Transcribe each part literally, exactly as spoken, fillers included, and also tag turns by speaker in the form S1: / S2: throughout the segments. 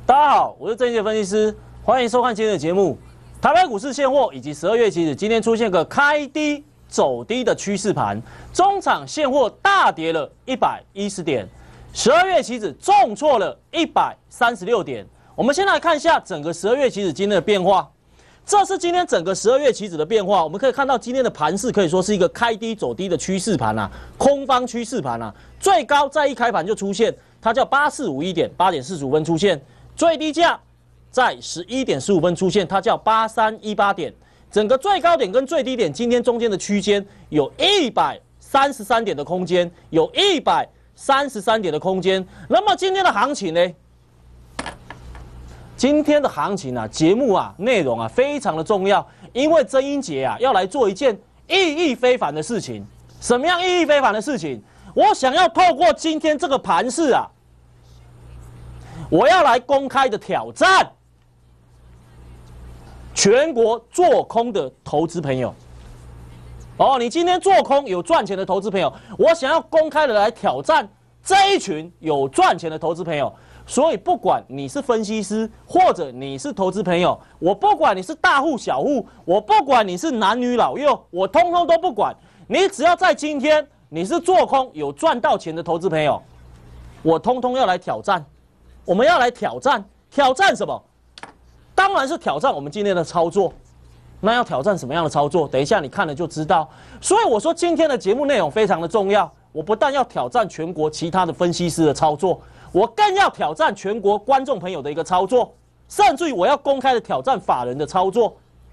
S1: 大家好，我是郑杰分析师，欢迎收看今天的节目。台北股市现货以及十二月期指今天出现个开低走低的趋势盘，中场现货大跌了一百一十点，十二月期指重挫了一百三十六点。我们先来看一下整个十二月期指今天的变化。这是今天整个十二月期指的变化，我们可以看到今天的盘势可以说是一个开低走低的趋势盘啊，空方趋势盘啊，最高在一开盘就出现，它叫八四五一点，八点四十五分出现，最低价在十一点十五分出现，它叫八三一八点，整个最高点跟最低点今天中间的区间有一百三十三点的空间，有一百三十三点的空间。那么今天的行情呢？今天的行情啊，节目啊，内容啊，非常的重要，因为曾英杰啊要来做一件意义非凡的事情。什么样意义非凡的事情？我想要透过今天这个盘势啊，我要来公开的挑战全国做空的投资朋友。哦，你今天做空有赚钱的投资朋友，我想要公开的来挑战这一群有赚钱的投资朋友。所以，不管你是分析师，或者你是投资朋友，我不管你是大户小户，我不管你是男女老幼，我通通都不管。你只要在今天你是做空有赚到钱的投资朋友，我通通要来挑战。我们要来挑战，挑战什么？当然是挑战我们今天的操作。那要挑战什么样的操作？等一下你看了就知道。所以我说今天的节目内容非常的重要。我不但要挑战全国其他的分析师的操作，我更要挑战全国观众朋友的一个操作，甚至于我要公开的挑战法人的操作。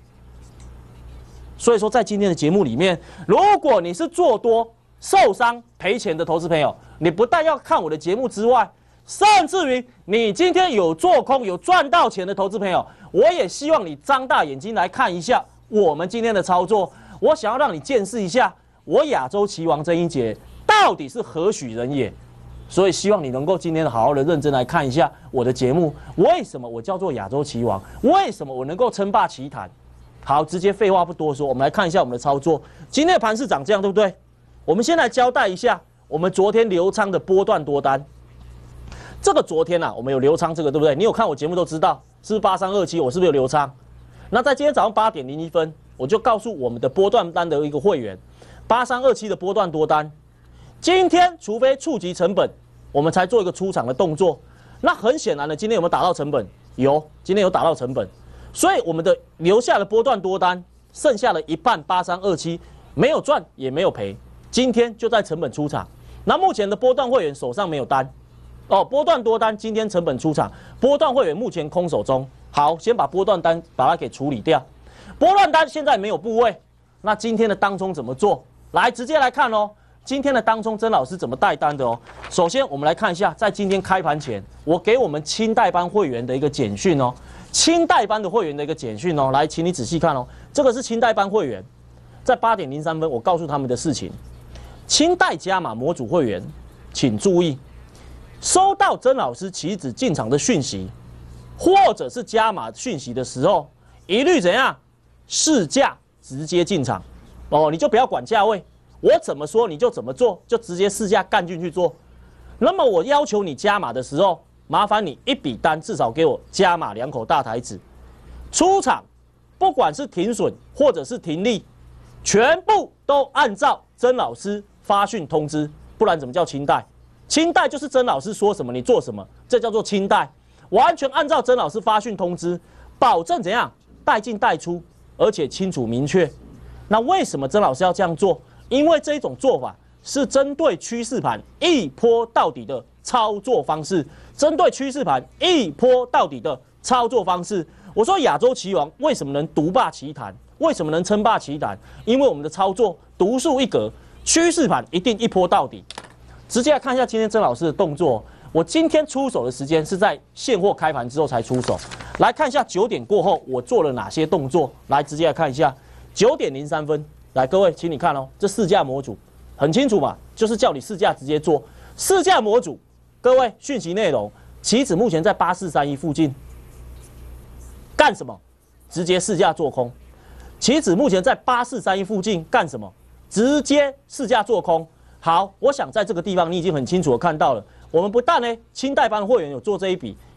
S1: 所以说，在今天的节目里面，如果你是做多受伤赔钱的投资朋友，你不但要看我的节目之外，甚至于你今天有做空有赚到钱的投资朋友，我也希望你张大眼睛来看一下我们今天的操作。我想要让你见识一下我亚洲棋王曾英杰到底是何许人也。所以希望你能够今天好好的认真来看一下我的节目，为什么我叫做亚洲棋王？为什么我能够称霸棋坛？好，直接废话不多说，我们来看一下我们的操作。今天的盘势长这样，对不对？我们先来交代一下我们昨天留仓的波段多单。这个昨天啊，我们有留仓这个，对不对？你有看我节目都知道，是不是八三二七？我是不是有留仓？那在今天早上八点零一分，我就告诉我们的波段单的一个会员，八三二七的波段多单。今天除非触及成本，我们才做一个出场的动作。那很显然的，今天有没有打到成本？有，今天有打到成本。所以我们的留下的波段多单，剩下的一半八三二七没有赚也没有赔，今天就在成本出场。那目前的波段会员手上没有单，哦，波段多单今天成本出场，波段会员目前空手中。好，先把波段单把它给处理掉。波段单现在没有部位，那今天的当冲怎么做？来，直接来看哦。今天的当中，曾老师怎么带单的哦？首先，我们来看一下，在今天开盘前，我给我们清代班会员的一个简讯哦，清代班的会员的一个简讯哦，来，请你仔细看哦，这个是清代班会员，在八点零三分，我告诉他们的事情。清代加码模组会员，请注意，收到曾老师棋子进场的讯息，或者是加码讯息的时候，一律怎样？市价直接进场哦，你就不要管价位。我怎么说你就怎么做，就直接市价干进去做。那么我要求你加码的时候，麻烦你一笔单至少给我加码两口大台子。出场，不管是停损或者是停利，全部都按照曾老师发讯通知，不然怎么叫清代？清代就是曾老师说什么你做什么，这叫做清代。完全按照曾老师发讯通知，保证怎样带进带出，而且清楚明确。那为什么曾老师要这样做？因为这种做法是针对趋势盘一波到底的操作方式，针对趋势盘一波到底的操作方式。我说亚洲棋王为什么能独霸棋坛？为什么能称霸棋坛？因为我们的操作独树一格，趋势盘一定一波到底。直接来看一下今天曾老师的动作。我今天出手的时间是在现货开盘之后才出手。来看一下九点过后我做了哪些动作。来，直接来看一下九点零三分。来，各位，请你看哦，这市价模组很清楚嘛，就是叫你市价直接做市价模组。各位，讯息内容，期指目前在八四三一附近，干什么？直接市价做空。期指目前在八四三一附近干什么？直接市价做空。好，我想在这个地方你已经很清楚的看到了，我们不但呢清代班会员有做这一笔，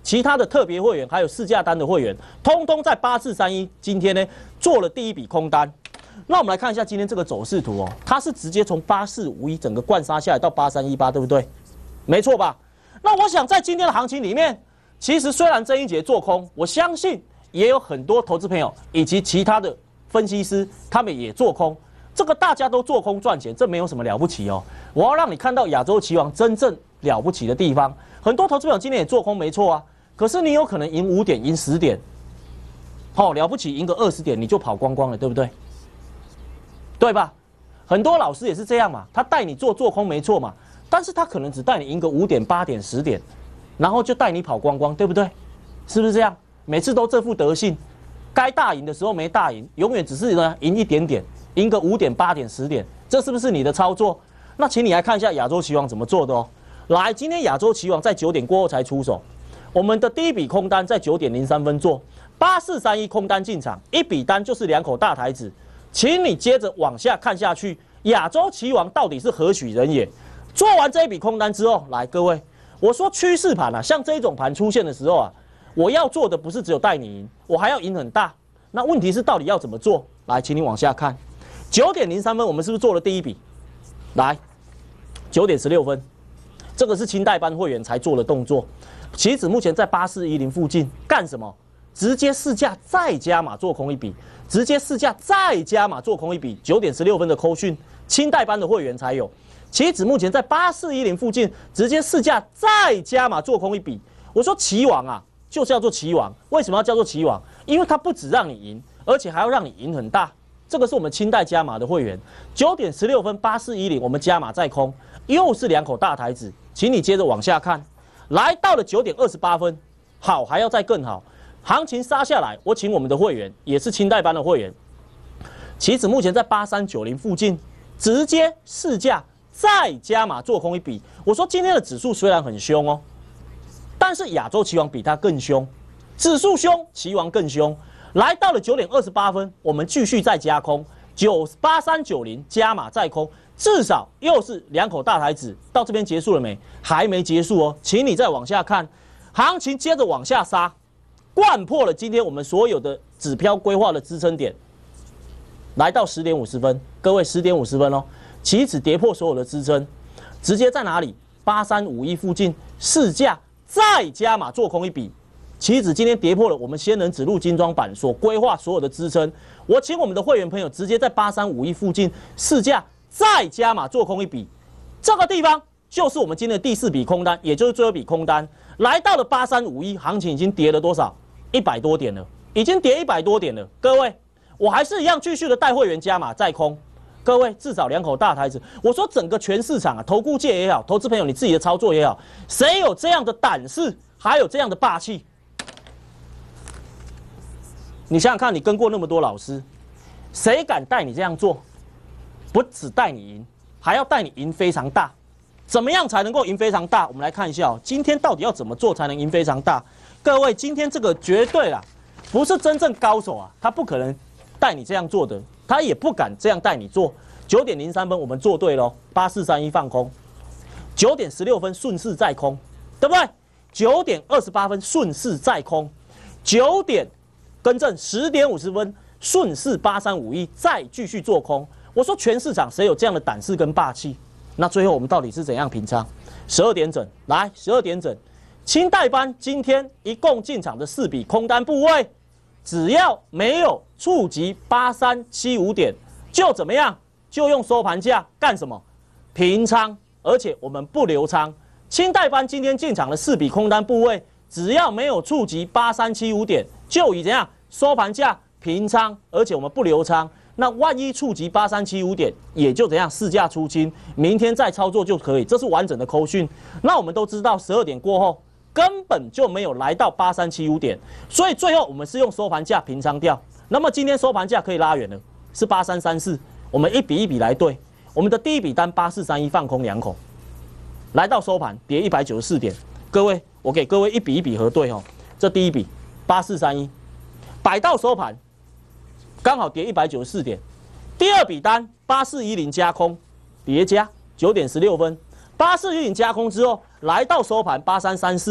S1: 其他的特别会员还有市价单的会员，通通在八四三一今天呢做了第一笔空单。那我们来看一下今天这个走势图哦，它是直接从八四五一整个灌杀下来到八三一八，对不对？没错吧？那我想在今天的行情里面，其实虽然曾一杰做空，我相信也有很多投资朋友以及其他的分析师，他们也做空。这个大家都做空赚钱，这没有什么了不起哦。我要让你看到亚洲期王真正了不起的地方。很多投资朋友今天也做空，没错啊。可是你有可能赢五点，赢十点，好、哦、了不起，赢个二十点你就跑光光了，对不对？对吧？很多老师也是这样嘛，他带你做做空没错嘛，但是他可能只带你赢个五点、八点、十点，然后就带你跑光光，对不对？是不是这样？每次都这副德性，该大赢的时候没大赢，永远只是呢赢一点点，赢个五点、八点、十点，这是不是你的操作？那请你来看一下亚洲期王怎么做的哦。来，今天亚洲期王在九点过后才出手，我们的第一笔空单在九点零三分做，八四三一空单进场，一笔单就是两口大台子。请你接着往下看下去，亚洲期王到底是何许人也？做完这一笔空单之后，来各位，我说趋势盘啊，像这种盘出现的时候啊，我要做的不是只有带你赢，我还要赢很大。那问题是到底要怎么做？来，请你往下看，九点零三分，我们是不是做了第一笔？来，九点十六分，这个是清代班会员才做的动作。期指目前在八四一零附近，干什么？直接市价再加码做空一笔。直接市价再加码做空一笔，九点十六分的扣讯，清代班的会员才有。期指目前在八四一零附近，直接市价再加码做空一笔。我说期王啊，就是要做期王，为什么要叫做期王？因为它不只让你赢，而且还要让你赢很大。这个是我们清代加码的会员，九点十六分八四一零，我们加码再空，又是两口大台子，请你接着往下看，来到了九点二十八分，好，还要再更好。行情杀下来，我请我们的会员，也是清代班的会员，期指目前在八三九零附近，直接市价再加码做空一笔。我说今天的指数虽然很凶哦，但是亚洲期王比它更凶，指数凶，期王更凶。来到了九点二十八分，我们继续再加空，九八三九零加码再空，至少又是两口大台子。到这边结束了没？还没结束哦，请你再往下看，行情接着往下杀。灌破了今天我们所有的指标规划的支撑点，来到十点五十分，各位十点五十分哦，期指跌破所有的支撑，直接在哪里？八三五一附近市价再加码做空一笔，期指今天跌破了我们仙人指路精装版所规划所有的支撑，我请我们的会员朋友直接在八三五一附近市价再加码做空一笔，这个地方就是我们今天的第四笔空单，也就是最后一笔空单，来到了八三五一，行情已经跌了多少？一百多点了，已经跌一百多点了。各位，我还是一样继续的带会员加码再空。各位，至少两口大台子。我说整个全市场啊，投顾界也好，投资朋友你自己的操作也好，谁有这样的胆识，还有这样的霸气？你想想看，你跟过那么多老师，谁敢带你这样做？不只带你赢，还要带你赢非常大。怎么样才能够赢非常大？我们来看一下哦，今天到底要怎么做才能赢非常大？各位，今天这个绝对啦，不是真正高手啊，他不可能带你这样做的，他也不敢这样带你做。九点零三分我们做对咯，八四三一放空，九点十六分顺势再空，对不对？九点二十八分顺势再空，九点更正十点五十分顺势八三五一再继续做空。我说全市场谁有这样的胆识跟霸气？那最后我们到底是怎样平仓？十二点整，来十二点整。清代班今天一共进场的四笔空单部位，只要没有触及八三七五点，就怎么样？就用收盘价干什么？平仓，而且我们不留仓。清代班今天进场的四笔空单部位，只要没有触及八三七五点，就以怎样收盘价平仓，而且我们不留仓。那万一触及八三七五点，也就怎样市价出清，明天再操作就可以。这是完整的扣讯。那我们都知道，十二点过后。根本就没有来到八三七五点，所以最后我们是用收盘价平仓掉。那么今天收盘价可以拉远了，是八三三四。我们一笔一笔来对，我们的第一笔单八四三一放空两口，来到收盘跌一百九十四点。各位，我给各位一笔一笔核对哦。这第一笔八四三一，摆到收盘刚好跌一百九十四点。第二笔单八四一零加空叠加九点十六分。八四一零加空之后，来到收盘八三三四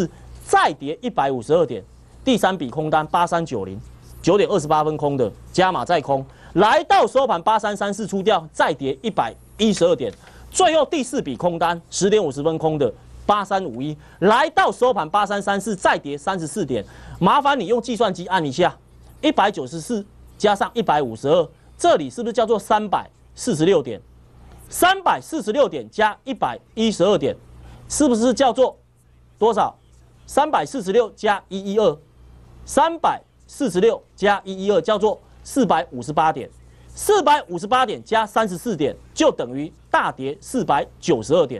S1: 再跌一百五十二点，第三笔空单八三九零，九点二十八分空的加码再空，来到收盘八三三四出掉，再跌一百一十二点，最后第四笔空单十点五十分空的八三五一，来到收盘八三三四，再跌三十四点，麻烦你用计算机按一下，一百九十四加上一百五十二，这里是不是叫做三百四十六点？三百四十六点加一百一十二点，是不是叫做多少？三百四十六加一一二，三百四十六加一一二叫做四百五十八点，四百五十八点加三十四点就等于大跌四百九十二点。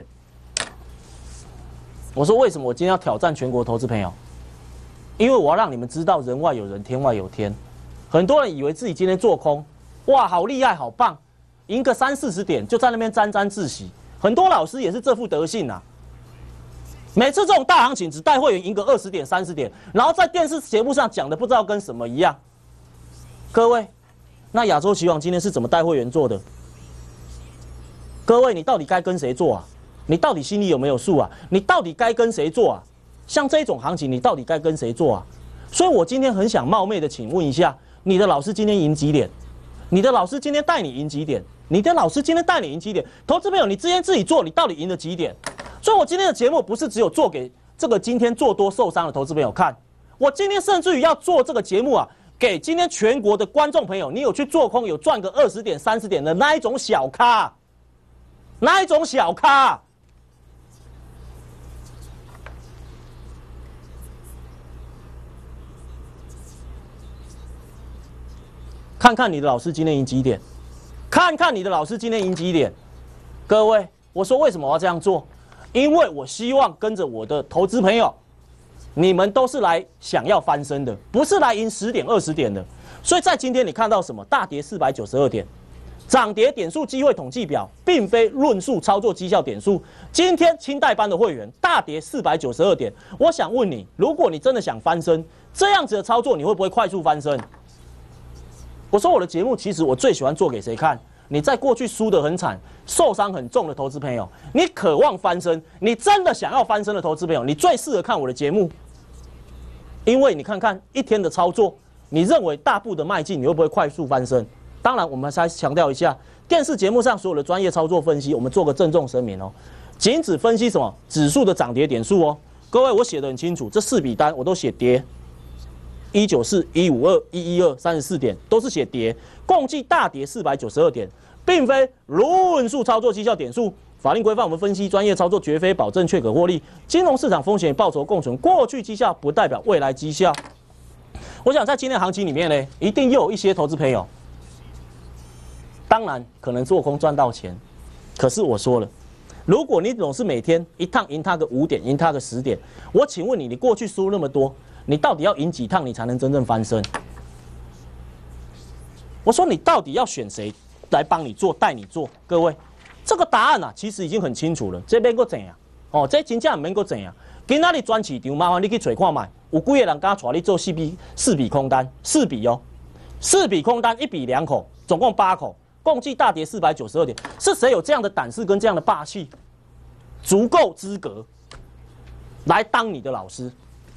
S1: 我说为什么我今天要挑战全国投资朋友？因为我要让你们知道人外有人，天外有天。很多人以为自己今天做空，哇，好厉害，好棒，赢个三四十点就在那边沾沾自喜。很多老师也是这副德性啊。每次这种大行情只带会员赢个二十点、三十点，然后在电视节目上讲的不知道跟什么一样。各位，那亚洲期王今天是怎么带会员做的？各位，你到底该跟谁做啊？你到底心里有没有数啊？你到底该跟谁做啊？像这种行情，你到底该跟谁做啊？所以我今天很想冒昧的请问一下，你的老师今天赢几点？你的老师今天带你赢几点？你的老师今天带你赢几点？投资朋友，你之前自己做，你到底赢了几点？所以我今天的节目不是只有做给这个今天做多受伤的投资朋友看，我今天甚至于要做这个节目啊，给今天全国的观众朋友，你有去做空有赚个二十点、三十点的那一种小咖，那一种小咖。看看你的老师今天赢几点，看看你的老师今天赢几点。各位，我说为什么我要这样做？因为我希望跟着我的投资朋友，你们都是来想要翻身的，不是来赢十点、二十点的。所以在今天你看到什么？大跌四百九十二点，涨跌点数机会统计表，并非论述操作绩效点数。今天清代班的会员大跌四百九十二点，我想问你，如果你真的想翻身，这样子的操作你会不会快速翻身？我说我的节目其实我最喜欢做给谁看？你在过去输得很惨、受伤很重的投资朋友，你渴望翻身，你真的想要翻身的投资朋友，你最适合看我的节目。因为你看看一天的操作，你认为大步的迈进，你会不会快速翻身？当然，我们还是强调一下，电视节目上所有的专业操作分析，我们做个郑重声明哦，仅只分析什么指数的涨跌点数哦。各位，我写得很清楚，这四笔单我都写跌。一九四、一五二、一一二、三十四点都是写跌，共计大跌四百九十二点，并非论述操作绩效点数。法令规范，我们分析专业操作绝非保证确可获利。金融市场风险与报酬共存，过去绩效不代表未来绩效。我想在今天行情里面呢，一定又有一些投资朋友，当然可能做空赚到钱，可是我说了，如果你总是每天一趟赢他个五点，赢他个十点，我请问你，你过去输那么多，你到底要赢几趟你才能真正翻身？我说你到底要选谁来帮你做、带你做？各位，这个答案啊，其实已经很清楚了。这边个怎样？哦，这真正唔免个怎样？今仔日转市场，麻烦你去找看卖，有几个人敢带你做四笔四笔空单？四笔哦，四笔空单，一笔两口，总共八口，共计大跌四百九十二点。是谁有这样的胆识跟这样的霸气，足够资格来当你的老师？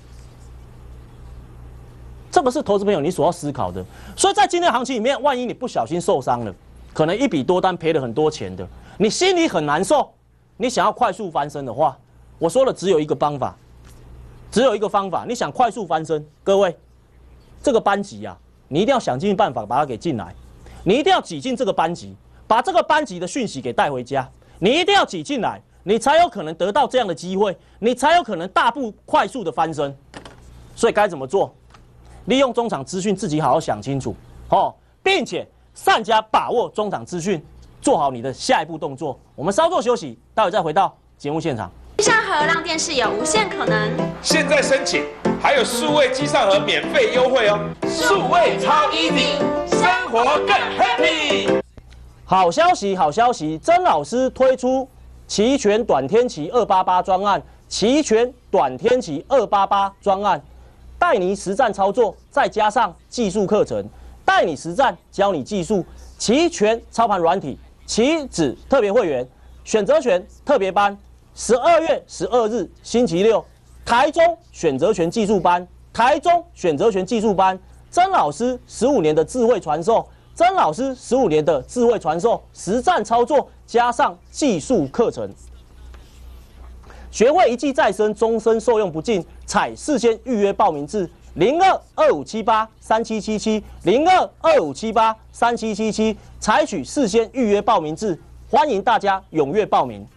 S1: 这个是投资朋友你所要思考的，所以在今天行情里面，万一你不小心受伤了，可能一笔多单赔了很多钱的，你心里很难受。你想要快速翻身的话，我说了只有一个方法，只有一个方法。你想快速翻身，各位，这个班级啊，你一定要想尽办法把它给进来，你一定要挤进这个班级，把这个班级的讯息给带回家，你一定要挤进来，你才有可能得到这样的机会，你才有可能大步快速的翻身。所以该怎么做？利用中场资讯，自己好好想清楚，哦，并且善加把握中场资讯，做好你的下一步动作。我们稍作休息，待会再回到节目现场。
S2: 机上盒让电视有无限可能，
S3: 现在申请还有数位机上盒免费优惠哦，数位超 easy， 生活更 happy。
S1: 好消息，好消息！曾老师推出期权短天期二八八专案，期权短天期二八八专案。带你实战操作，再加上技术课程，带你实战，教你技术。期权操盘软体，期指特别会员，选择权特别班，十二月十二日星期六台中选择权技术班，台中选择权技术班，曾老师十五年的智慧传授，曾老师十五年的智慧传授，实战操作加上技术课程，学会一技在身，终身受用不尽。采事先预约报名制，零二二五七八三七七七，零二二五七八三七七七，采取事先预约报名制，欢迎大家踊跃报名。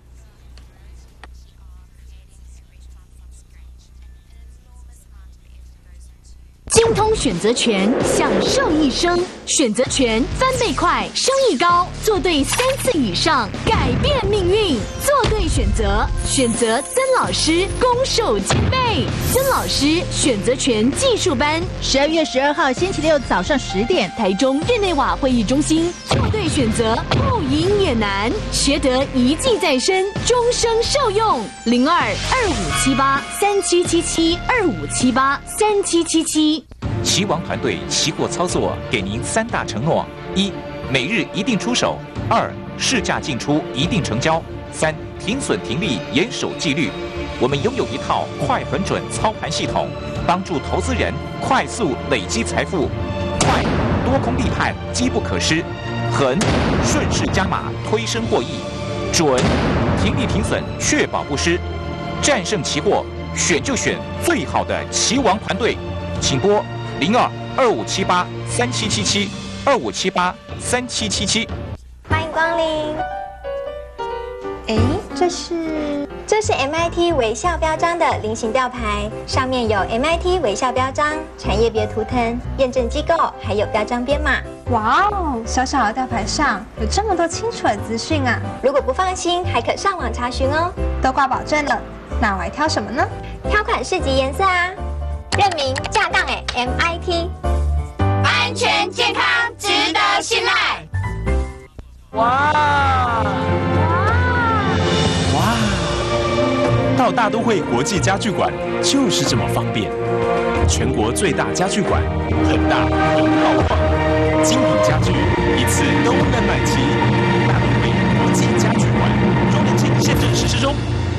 S4: 精通选择权，享受一生。选择权翻倍快，收益高，做对三次以上，改变命运。做对选择，选择曾老师，攻守兼备。曾老师选择权技术班，十二月十二号星期六早上十点，台中日内瓦会议中心。做对选择，不赢也难，学得一技在身，终生受用。零二二五七八三七七七二五七八三七七七。
S5: 棋王团队期货操作给您三大承诺：一、每日一定出手；二、市价进出一定成交；三、停损停利严守纪律。我们拥有一套快很准操盘系统，帮助投资人快速累积财富。快，多空立判，机不可失；狠，顺势加码，推升获益；准，停利停损，确保不失。战胜期货，选就选最好的棋王团队，请拨零二二五七八三七七七二五七八三七七七。
S6: 欢迎光临。哎，这是这是 M I T 微笑标章的菱形吊牌，上面有 M I T 微笑标章、产业别图腾、验证机构，还有标章编码。
S7: 哇哦，小小的吊牌上有这么多清楚的资讯啊！
S6: 如果不放心，还可上网查询哦。
S7: 都挂保证了，那我还挑什么呢？
S6: 挑款式及颜色啊。认明架杠哎 M I T，
S2: 安全健康值得信赖。
S1: 哇！
S8: 哇！到大都会国际家具馆就是这么方便，全国最大家具馆，很大很豪华，精品家具一次都能买齐。大都会国际家具馆，周年庆限制实施中。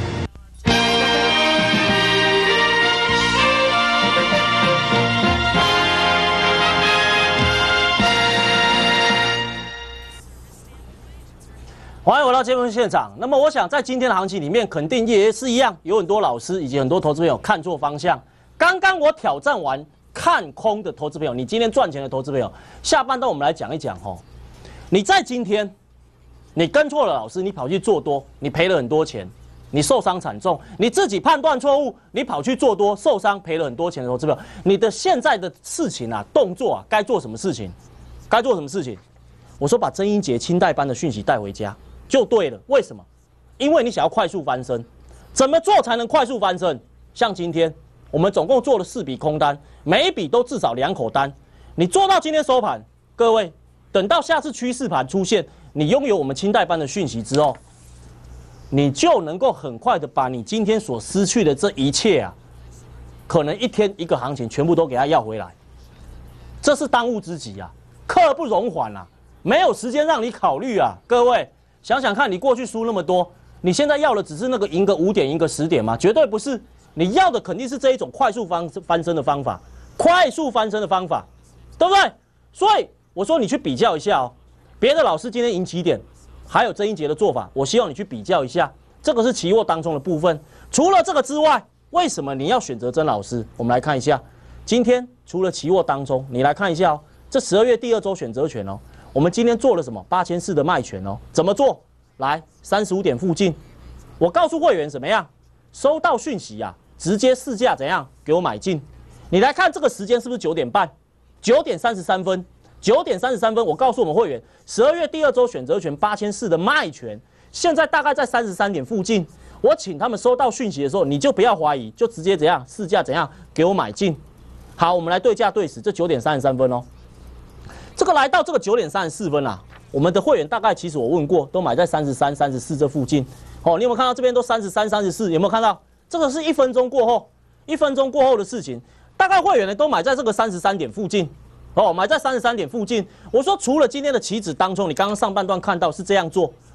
S1: 欢迎回到节目现场。那么，我想在今天的行情里面，肯定也是一样，有很多老师以及很多投资朋友看错方向。刚刚我挑战完看空的投资朋友，你今天赚钱的投资朋友，下半段我们来讲一讲哦。你在今天，你跟错了老师，你跑去做多，你赔了很多钱，你受伤惨重，你自己判断错误，你跑去做多，受伤赔了很多钱的投资朋友，你的现在的事情啊，动作啊，该做什么事情？该做什么事情？我说把曾英杰清代班的讯息带回家。就对了，为什么？因为你想要快速翻身，怎么做才能快速翻身？像今天我们总共做了四笔空单，每一笔都至少两口单。你做到今天收盘，各位，等到下次趋势盘出现，你拥有我们清代班的讯息之后，你就能够很快的把你今天所失去的这一切啊，可能一天一个行情全部都给它要回来。这是当务之急啊，刻不容缓啊，没有时间让你考虑啊，各位。想想看，你过去输那么多，你现在要的只是那个赢个五点、赢个十点吗？绝对不是，你要的肯定是这一种快速翻翻身的方法，快速翻身的方法，对不对？所以我说你去比较一下哦，别的老师今天赢几点，还有曾英杰的做法，我希望你去比较一下。这个是期货当中的部分。除了这个之外，为什么你要选择曾老师？我们来看一下，今天除了期货当中，你来看一下哦，这十二月第二周选择权哦。我们今天做了什么？八千四的卖权哦，怎么做？来，三十五点附近，我告诉会员怎么样？收到讯息啊，直接市价怎样给我买进？你来看这个时间是不是九点半？九点三十三分，九点三十三分，我告诉我们会员，十二月第二周选择权八千四的卖权，现在大概在三十三点附近。我请他们收到讯息的时候，你就不要怀疑，就直接怎样市价怎样给我买进。好，我们来对价对时，这九点三十三分哦。这个来到这个九点三十四分啊，我们的会员大概其实我问过，都买在三十三、三十四这附近。哦，你有没有看到这边都三十三、三十四？有没有看到？这个是一分钟过后，一分钟过后的事情，大概会员呢都买在这个三十三点附近。哦，买在三十三点附近。我说除了今天的期指当中，你刚刚上半段看到是这样做，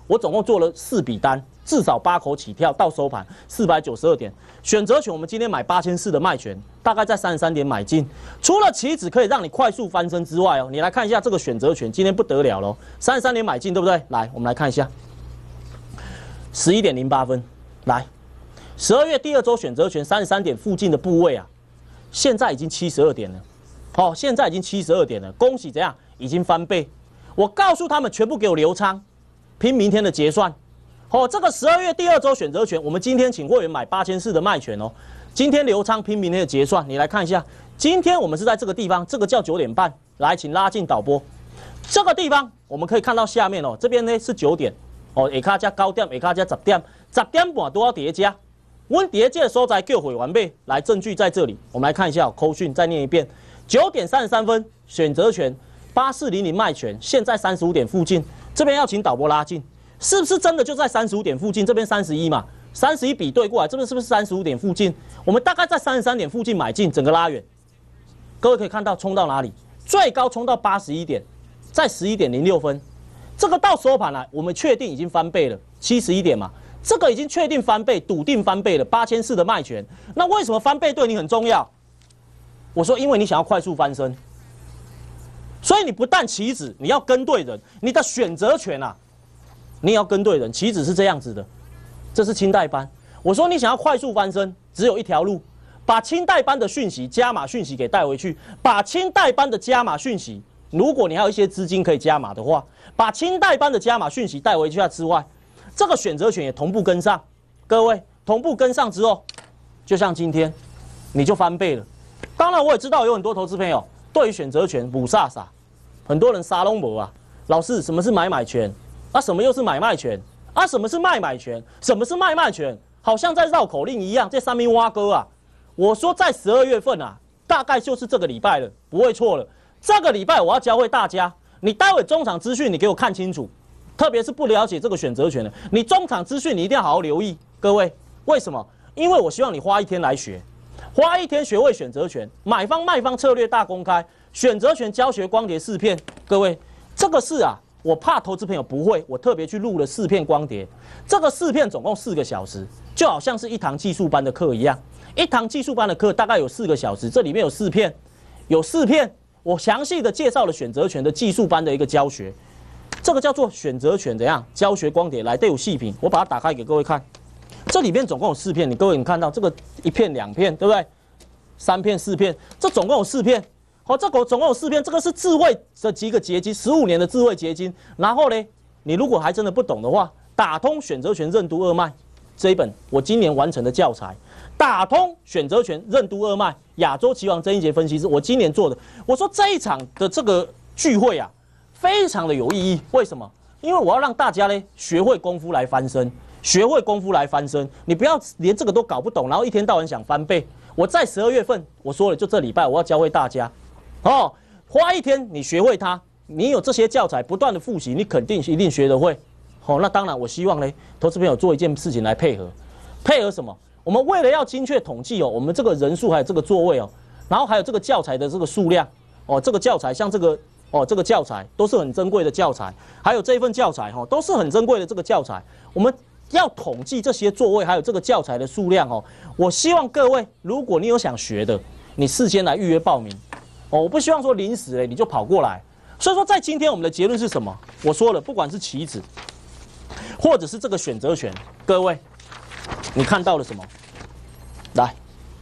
S1: 我总共做了四笔单，至少八口起跳到收盘四百九十二点。选择权我们今天买八千四的卖权，大概在三十三点买进。除了期指可以让你快速翻身之外哦，你来看一下这个选择权，今天不得了喽，三十三点买进，对不对？来，我们来看一下，十一点零八分，来，十二月第二周选择权三十三点附近的部位啊，现在已经七十二点了，好、哦，现在已经七十二点了，恭喜怎样？已经翻倍。我告诉他们，全部给我留仓，拼明天的结算。哦，这个十二月第二周选择权，我们今天请会员买八千四的卖权哦，今天留仓拼明天的结算。你来看一下，今天我们是在这个地方，这个叫九点半，来，请拉近导播，这个地方我们可以看到下面哦，这边呢是九点，哦，下卡加九点，下卡加十点，十点半都要叠加。我叠加的所在叫会完备，来，证据在这里，我们来看一下、哦，扣讯再念一遍，九点三十三分选择权八四零零卖权，现在三十五点附近，这边要请导播拉近。是不是真的就在三十五点附近？这边三十一嘛，三十一比对过来，这边是不是三十五点附近？我们大概在三十三点附近买进，整个拉远。各位可以看到冲到哪里？最高冲到八十一点，在十一点零六分。这个到收盘了，我们确定已经翻倍了，七十一点嘛，这个已经确定翻倍，笃定翻倍了，八千四的卖权。那为什么翻倍对你很重要？我说，因为你想要快速翻身，所以你不但期指，你要跟对人，你的选择权啊。你也要跟对人，期指是这样子的，这是清代班。我说你想要快速翻身，只有一条路，把清代班的讯息、加码讯息给带回去，把清代班的加码讯息，如果你还有一些资金可以加码的话，把清代班的加码讯息带回去之外，这个选择权也同步跟上。各位，同步跟上之后，就像今天，你就翻倍了。当然，我也知道有很多投资朋友对于选择权不飒飒，很多人沙龙博啊，老师什么是买买权？啊，什么又是买卖权？啊，什么是卖买权？什么是卖卖权？好像在绕口令一样，这上面挖沟啊！我说在十二月份啊，大概就是这个礼拜了，不会错了。这个礼拜我要教会大家，你待会中场资讯你给我看清楚，特别是不了解这个选择权的，你中场资讯你一定要好好留意。各位，为什么？因为我希望你花一天来学，花一天学会选择权，买方卖方策略大公开，选择权教学光碟四片。各位，这个是啊。我怕投资朋友不会，我特别去录了四片光碟，这个四片总共四个小时，就好像是一堂技术班的课一样。一堂技术班的课大概有四个小时，这里面有四片，有四片，我详细的介绍了选择权的技术班的一个教学，这个叫做选择权怎样教学光碟来都有细品，我把它打开给各位看，这里面总共有四片，你各位你看到这个一片两片，对不对？三片四片，这总共有四片。好，这个总共有四片，这个是智慧的几个结晶，十五年的智慧结晶。然后呢，你如果还真的不懂的话，打通选择权任督二脉这一本我今年完成的教材，打通选择权任督二脉亚洲棋王曾一杰分析师，我今年做的。我说这一场的这个聚会啊，非常的有意义。为什么？因为我要让大家呢学会功夫来翻身，学会功夫来翻身。你不要连这个都搞不懂，然后一天到晚想翻倍。我在十二月份我说了，就这礼拜我要教会大家。哦，花一天你学会它，你有这些教材不断的复习，你肯定一定学得会。好、哦，那当然，我希望呢，投资朋友做一件事情来配合，配合什么？我们为了要精确统计哦，我们这个人数还有这个座位哦，然后还有这个教材的这个数量哦，这个教材像这个哦，这个教材都是很珍贵的教材，还有这一份教材哈、哦，都是很珍贵的这个教材，我们要统计这些座位还有这个教材的数量哦。我希望各位，如果你有想学的，你事先来预约报名。哦，我不希望说临时哎你就跑过来，所以说在今天我们的结论是什么？我说了，不管是期指，或者是这个选择权，各位，你看到了什么？来，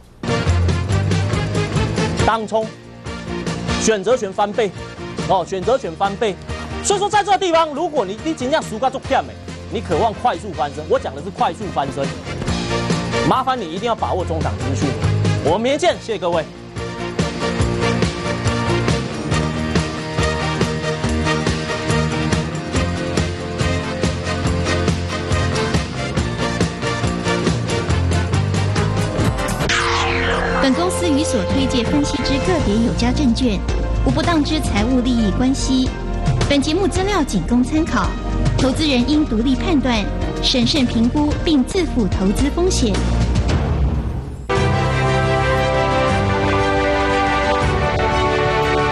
S1: 当冲，选择权翻倍，哦，选择权翻倍，所以说在这个地方，如果你你尽量输个做骗美，你渴望快速翻身，我讲的是快速翻身，麻烦你一定要把握中场资讯。我们明天见，谢谢各位。
S4: 本公司与所推介分析之个别有价证券无不当之财务利益关系。本节目资料仅供参考，投资人应独立判断、审慎评估并自负投资风险。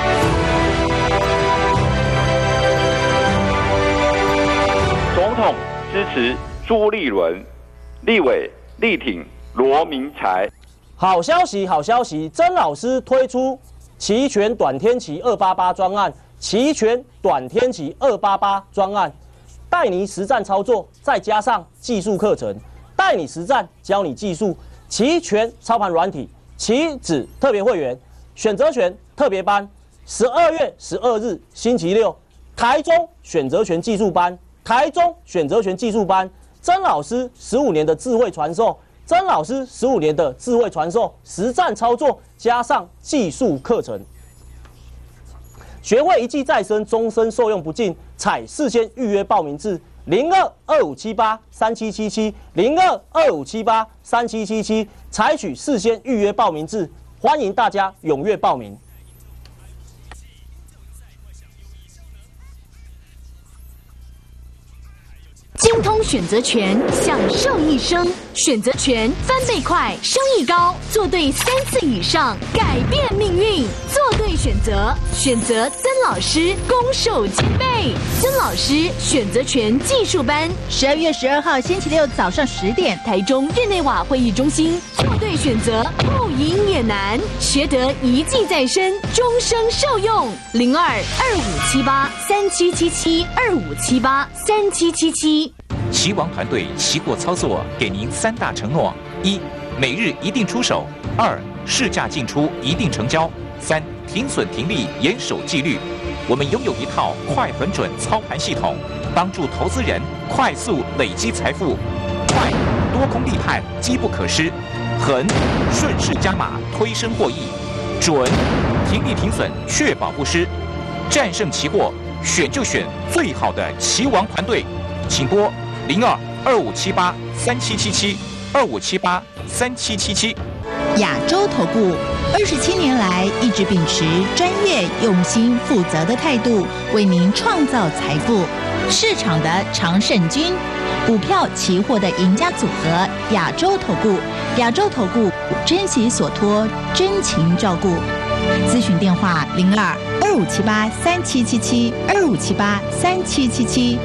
S3: 总统
S9: 持朱立伦，立委力挺罗明才。
S1: 好消息，好消息！曾老师推出期权短天期二八八专案，期权短天期二八八专案，带你实战操作，再加上技术课程，带你实战，教你技术。期权操盘软体，期指特别会员，选择权特别班，十二月十二日星期六，台中选择权技术班，台中选择权技术班，曾老师十五年的智慧传授。曾老师十五年的智慧传授，实战操作加上技术课程，学会一技再生，终身受用不尽。采事先预约报名制零二二五七八三七七七零二二五七八三七七七，采取事先预约报名制，欢迎大家踊跃报名。
S4: 精通选择权，享受一生。选择权翻倍快，收益高，做对三次以上，改变命运。做对选择，选择曾老师，攻守兼备。曾老师选择权技术班，十二月十二号星期六早上十点，台中日内瓦会议中心。做对选择，不赢也难，学得一技在身，终生受用。零二二五七八三七七七二五七八三七七七。
S5: 期王团队期货操作给您三大承诺：一、每日一定出手；二、市价进出一定成交；三、停损停利严守纪律。我们拥有一套快很准操盘系统，帮助投资人快速累积财富。快，多空立判，机不可失；狠，顺势加码，推升获益；准，停利停损，确保不失。战胜期货，选就选最好的期王团队，请拨零二二五七八三七七七二五七八三七七七。
S10: 亚洲投顾二十七年来一直秉持专业、用心、负责的态度，为您创造财富。市场的常胜军，股票、期货的赢家组合。亚洲投顾，亚洲投顾珍惜所托，真情照顾。咨询电话零二二五七八三七七七二五七八三七七七。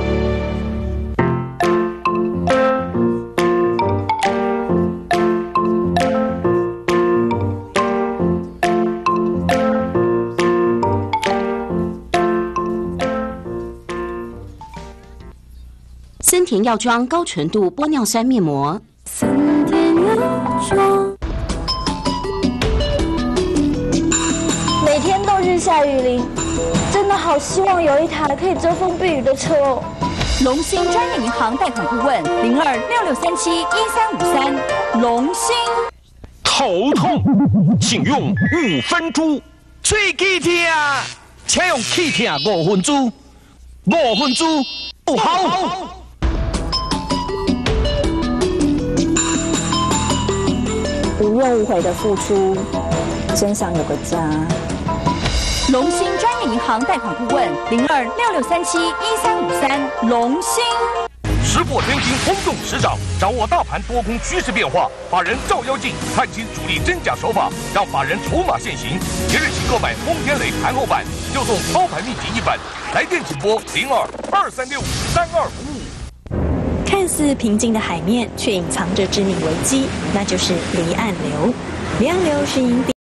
S11: 森田药妆高纯度玻尿酸面膜。森田药妆。
S12: 每天都日下雨淋，真的好希望有一台可以遮风避雨的车哦。
S13: 龙兴专业银行贷款顾问零二六六三七一三五三。龙兴。
S14: 头痛，请用五分猪。最气痛，请用气痛五分猪。五分猪不好。
S12: 无怨无悔的付出，真想有个家。
S13: 龙兴专业银行贷款顾问零二六六三七一三五三。龙兴。
S15: 石破天惊，轰动市场，掌握大盘多空趋势变化，法人照妖镜，看清主力真假手法，让法人筹码现形。即日起购买丰田雷盘后版，就送操盘秘籍一本。来电请拨零二二三六三二五五。
S16: 看似平静的海面，却隐藏着致命危机，那就是离岸流。离岸流是因